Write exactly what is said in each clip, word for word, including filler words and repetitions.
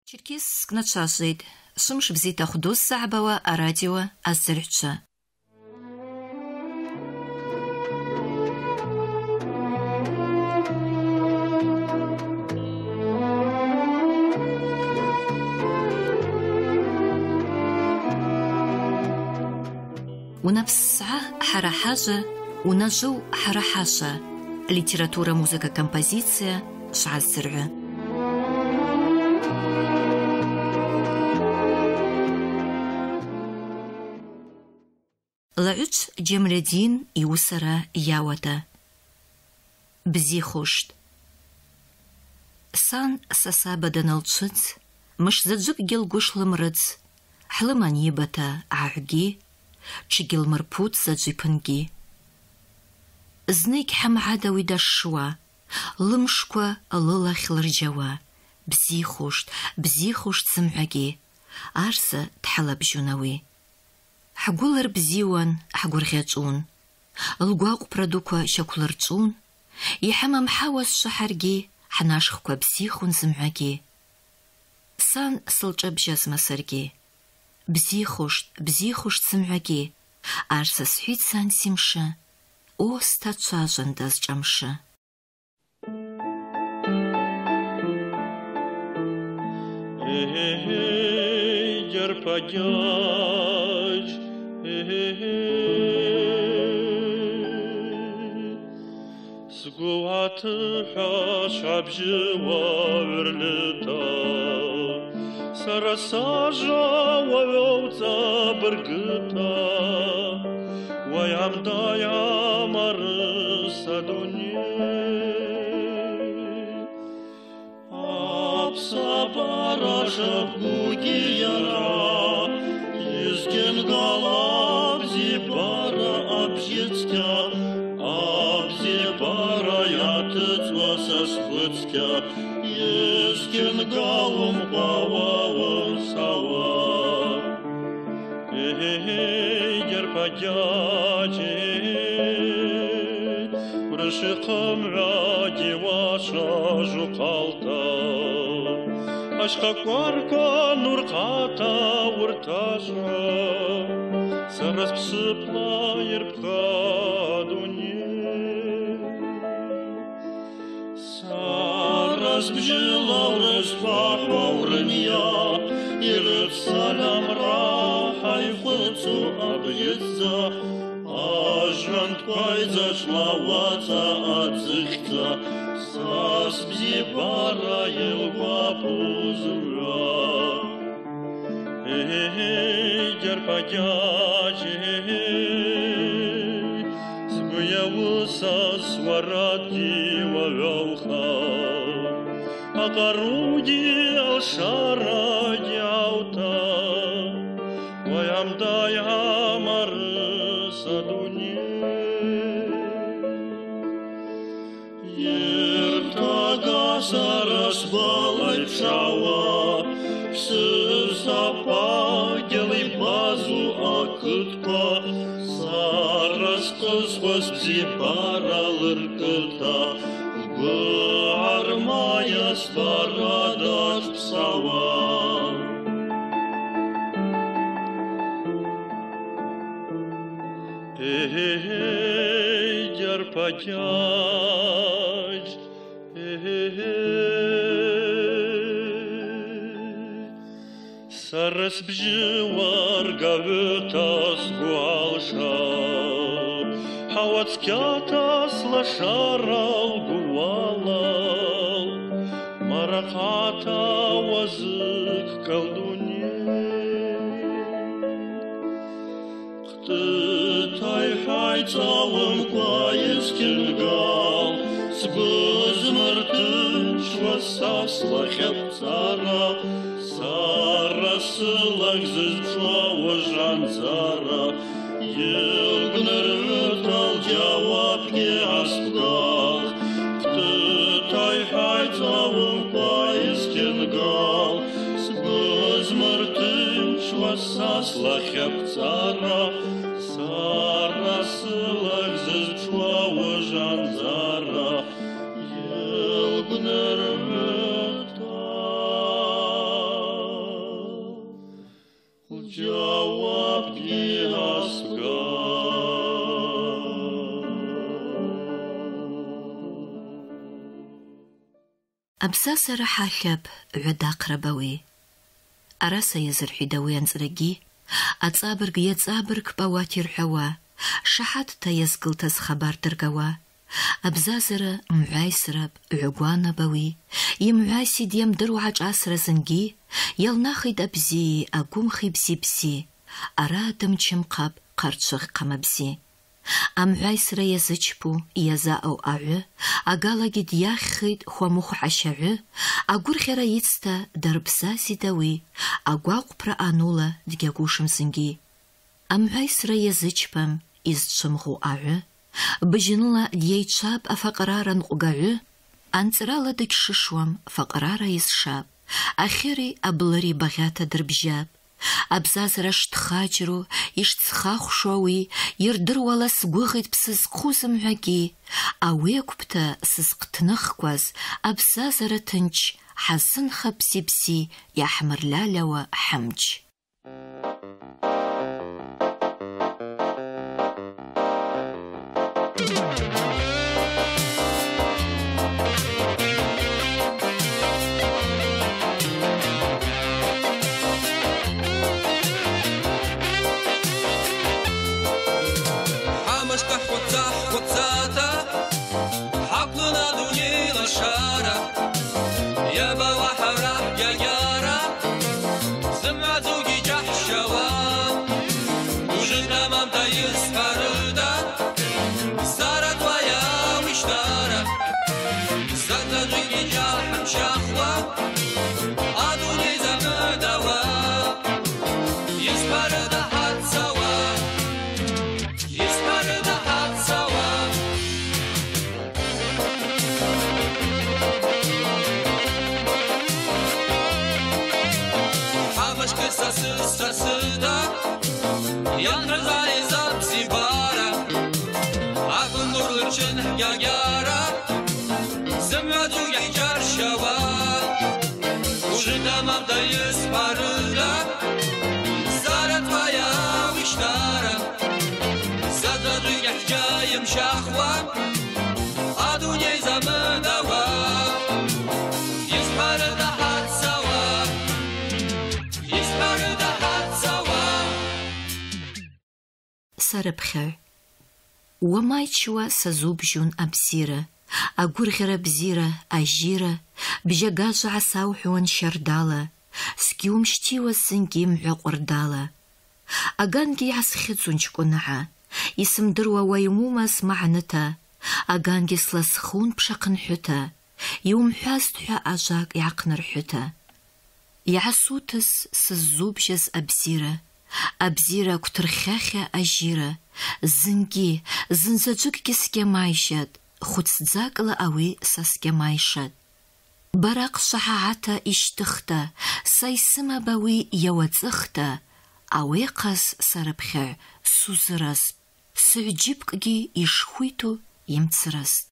Черкесск начашид, шумш бзита худус сахбава, а радио аззерча. ونفسها حرا حاجة ونجو حرا حاجة ليتراتورة موسيقى كومبوزيسيا شعل الزرع لعوش جملدين يوسرا ياوتا بزي خوشت سان ساسابا دانالتشت مش زجب جيل قوش لمرد حلمان يبتا عاقي تشجيل مربوط زجيبنجي زنيك حمعادا ويدا الشوا لمشكوا للا خلرجوا بزي خوشت بزي خوشت سمعاقي عرسة تحلب جوناوي حقولر بزيوان حقور غيجون القواق برادوكوا شاكولرجون يحمم حواس شحرجي حناشخكوا بزيخون سمعاقي سان سلجا بجاز مسرجي بزي خوشت بزي خوشت سمعاقي عرسة سحيد سان سيمشا او ستاتشاجن داز جامشا Jarpadjaj, Sguat hashabjwa verlita, Sarasaja wavotza bergita, Wayam dayam arsadunye. Сабара жабуги яра, Езген гала абзибара абжицкя, Абзибара ятыцва сасхвыцкя, Езген галум пававым сава. Эй, дерпадячи, Врышықым ради ваша жуқалта, Ашқа қорқа нұрқата ұрташа, Сарас псыпла ерпқа дуне. Сарас бжила урыспақ баурыния, Еріп салам рахай құцу абъетза, Ажант пайза шлаваца ацыхца, Сас бзибара елва пузра. Эй, дерпадячи, Сбыявуса сваратки вавелха, Акаруди алшара дяута, Ваям даям арыса дуне. Сарас балай пшава, Сызапа делай базу акытка, Сарас кызғыз бзибара лыркыта, Вармая спарадат псава. Эй, дерпадяч, Сарас бживар гавытас гуалша, Хавацкятас лашарал гуалал, Мараката вазык колдуне. Ктытай хайцалым кваескингал, Сбызмыртын швасасла хепцара, Сарасылак зызчва вожанзара, Елгнер вытал джавапке аспгал, Ктытай хайцавым поискингал, Сбызмыртын швасасла хепцара, Сарасылак зызчва вожанзара, Елгнер вытал أبساسر حالب عداق ربوي أراسا يزرحي دويان زرقي أتصابرق يتصابرق بواتير حوا شحات تيزقل تز خبار درقوا أبزازر معايسرب عقوانا بوي يمعايسي ديم دروعج عسر زنقي يلناخي دبزي أقوم خيبسي بسي أرادم چمقب قرچغ قمبسي أمعايسر يزجبو يزاو أعو أقالاقي دياخيد خوموخ عشعو أقور خيرا يتستا دربساسي دوي أقواق برأنولا دقاقوشم زنقي أمعايسر يزجبم إزجمغو أعو بجنلا دييتشاب أفقرارا نقعو أنترالا دكششوام فقرارا يسشاب أخيري أبلري بغاتا دربجاب أبزازرا شتخاجرو يشتخاخ شوي يردروالا سقوغيد بسزقو زمعاقي أويكوبتا سزقتنخكواز أبزازرا تنج حزن خبسي بسي يحمر لالوا حمج سربخر ومايتشوا سزوبجون أبزيرة أقرغر بزيرة أجيرة بجاقاج عساوحوان شردالة سكيوم شتيوا الزنقيم عقردالة أغانجي عسخيزونجكو نعا يسم دروا ويموماس معنتا أغانجي سلاسخون بشاقن حتا يوم حاستحا أجاق يعقنر حتا يعسوتس سزوبجز أبزيرة أبزيرة كترخاخة أجيرة زنجي زنزجك كسكي مايشد خود سدزاقل أوي ساسكي مايشد براق شحاعتا اشتختا سايسما باوي يواتزختا أوي قاس سربخير سوزرس سعجيبكي يشخويتو يمتسرس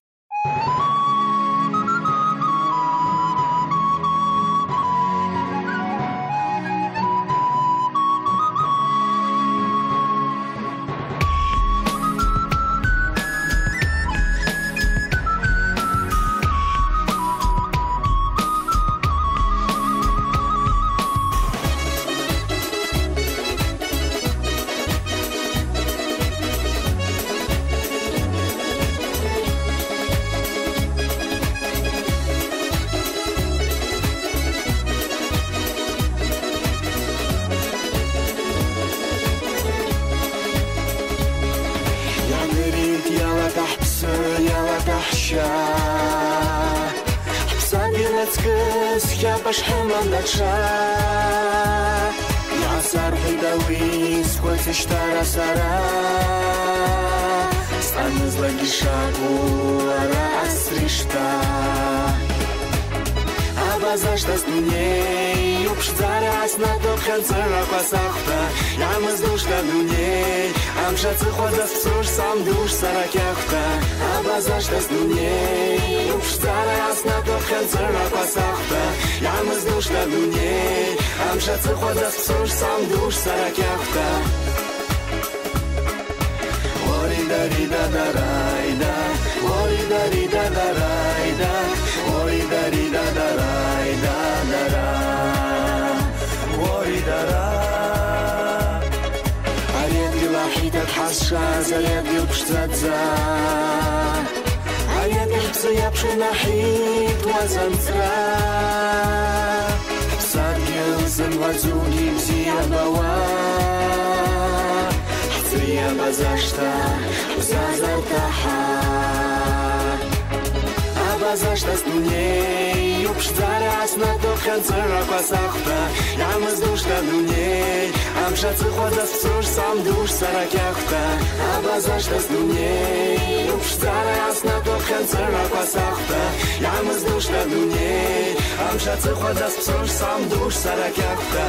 Я пошхема нача, я сархи дави, сколько штара сара, стану злаги шагу, раз ришта, а за что с ней, упшцаряс на топ ханцера пасахта, я маздушка дуней, амшацы ходят в суш, сам душ саракяхта, а за что с ней, упшцаряс на топ ханцера пасахта, я маздушка дуней, амшацы ходят в суш, сам душ саракяхта. Орида рида да райда, орида рида да райда, орида рида да Pasha Zariad Yubshtzadza Ayad Yubtzu Yapshunahit Wazantra Psad Gilzim Vazugi Bziyabawa Htzriya Zashta Uzazartaha Abazashta Stunei Yubshtzaras Na Tokhan Zerapasachta Yamaz Dushta Dunei Amshatsu Khwazas Psush Sam Dush Sarakyakhta Abazashta Stunei Yubshtzaras Na Tokhan Zerapasachta Yamaz Dushta Dunei Amshatsu Khwazas Psush Sam Dush Sarakyakhta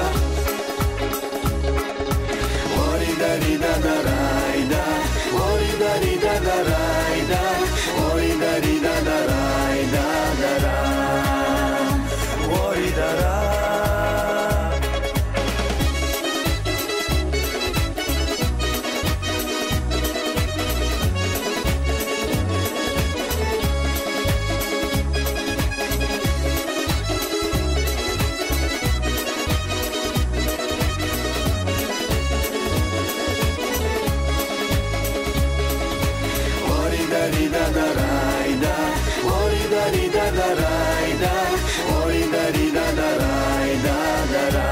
Orida Rida Daraida Orida Rida Daraida Orida Rida Daraida Dara Orida Dara Orida Daraida, Orida Rida Daraida, Orida Rida Daraida Dara.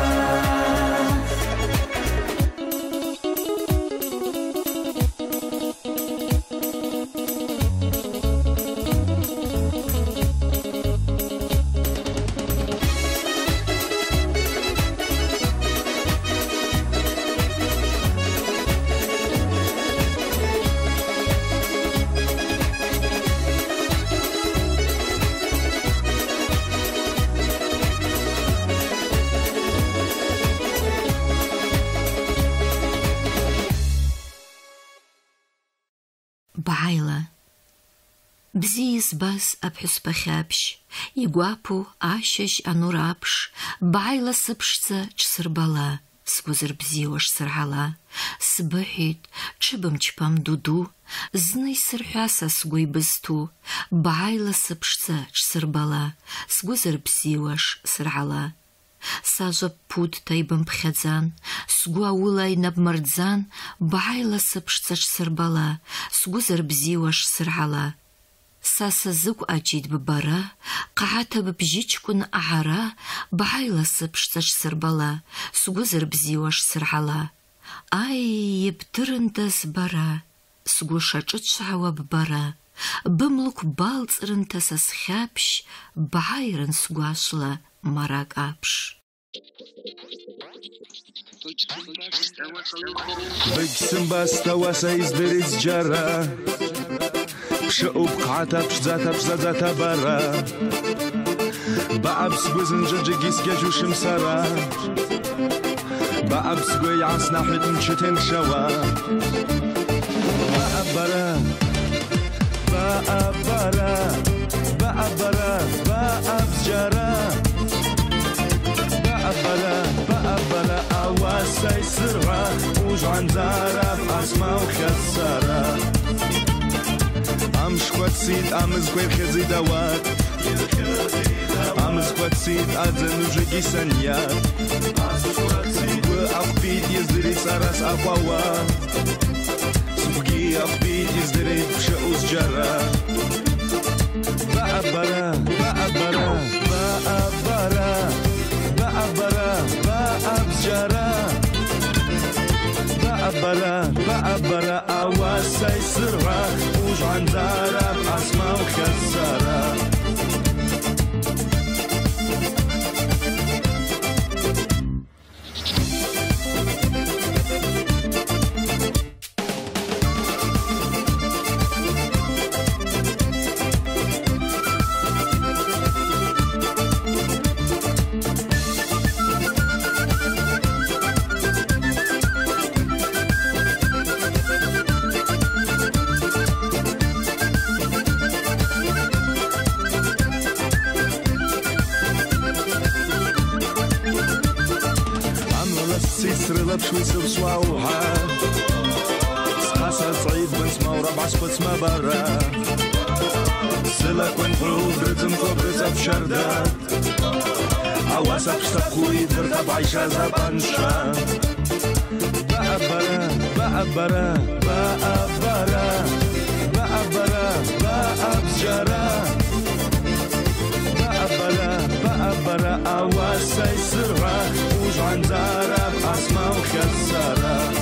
بعيلة بزيز بس أبحث بخابش يقوابو عاشش أنورابش بعيلة سبشتة جسربالا سكوزر بزيوش سرعلا سبحيت چبم چپم دودو زني سرحاسا سقوي بزتو بعيلة سبشتة جسربالا سكوزر بزيوش سرعلا ساجب بود تايبم بخزان سقوا ولاي نبمردزان بعيلة سبشتش سربالا سقوزر بزيوش سرعلا ساسا زق أجيد ببارا قعتا ببجيجكن أعرا بعيلة سبشتش سربالا سقوزر بزيوش سرعلا أي يبترندس برا سقو شاچت شعوا ببارا بملك بالز رنتس سخابش بعيرن سقواشلا مرق أبش بجسم باستا واسا إزدريز جارا بشقو بقعتا بشزاتا بشزاتا برا بأبس بوزن ججيس جاجو شمسارا بأبس بوي عصنا حيتن شتن شوا بأبرا بأبرا بأبرا بأبس جارا بأبرا بأبرا أواسي سرعة وجعن زارة بأسماء وخسارة أمش قد سيد أمز قوي خزي دوات أمز قد سيد أدن وجيكي سنيات وأخبيت يزدري سارس أقوى سبقي أخبيت يزدري بشأوز جرى بأبرا بأبرا بأبرا بأبرا بأبجرا بأبرا بأبرا أواسي سرعة وجعن زارة بأسماء وخسارة سرلا بشويس بصواوها سقاسا صعيد بنسما وربع سقوت ما برا سلاك ونفروض رزم كوبرزا بشردات Awasa psta kuj drta bajsza za pansza Ba'abara, بأبرا بأبرا بأبرا بأبجرا بأبرا بأبرا أواسي سرعة وجعن زارة بأسماء وخسارة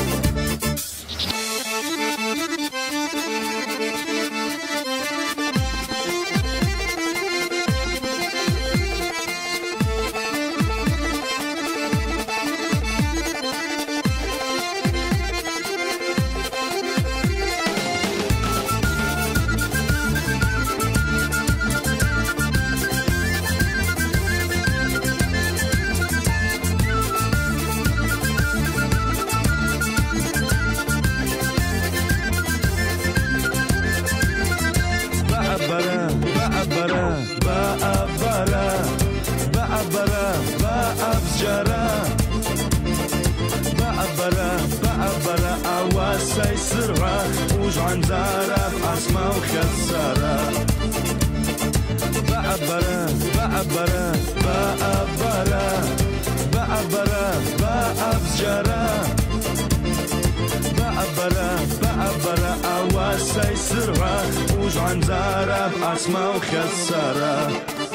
أواسي سرعة وجعن زارة بأسماء وخسارة بأبرا بأبرا بأبرا بأبرا بأبجرا بأبرا بأبرا أواسي سرعة وجعن زارة بأسماء وخسارة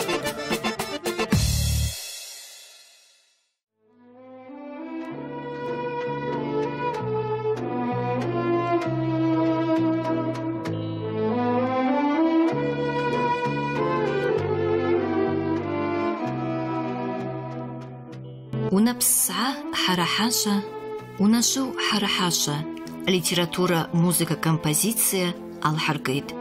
ونبسعة حرحاشة ونشو حرحاشة. Литература, музыка, композиция, Алхаргейт.